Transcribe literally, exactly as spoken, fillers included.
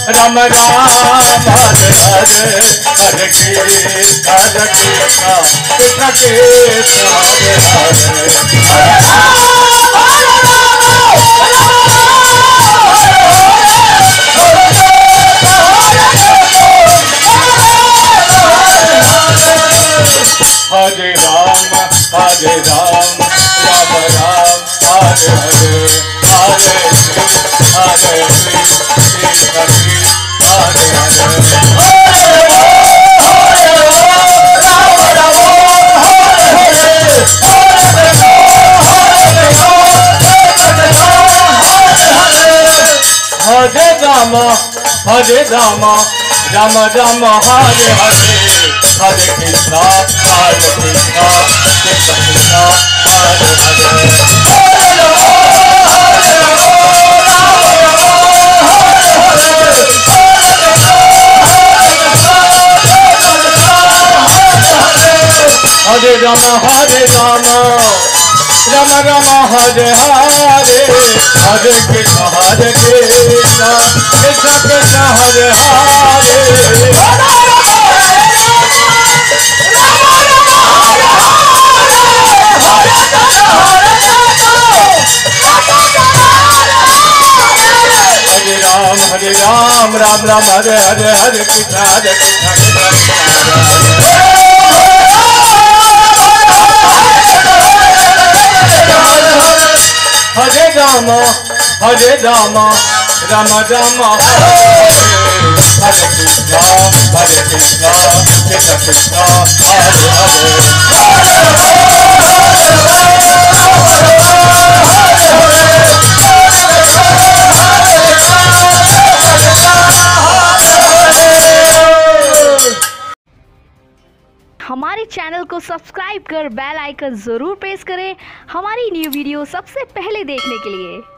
राम राम हरे हरे हरे कृष्ण हरे कृष्ण कृष्ण कृष्ण हरे हरे हरे राम हरे हरे राम हरे राम राम राम हरे हरे हरे कृष्ण हरे कृष्ण कृष्ण कृष्ण हरे हरे हरे राम हरे राम राम राम हरे हरे हरे कृष्णा हरे कृष्णा कृष्ण कृष्णा हरे हरे हरे राम हरे राम राम राम हरे हरे हरे कृष्ण हरे कृष्ण कृष्ण कृष्ण हरे हरे हरे राम हरे राम राम राम हरे हरे हरे कृष्ण हरे कृष्ण कृष्ण कृष्ण हरे राम हरे राम राम राम हरे हरे कृष्ण हरे कृष्ण कृष्ण कृष्ण हरे हमारे चैनल को सब्सक्राइब कर बेल आइकन ज़रूर प्रेस करें हमारी न्यू वीडियो सबसे पहले देखने के लिए।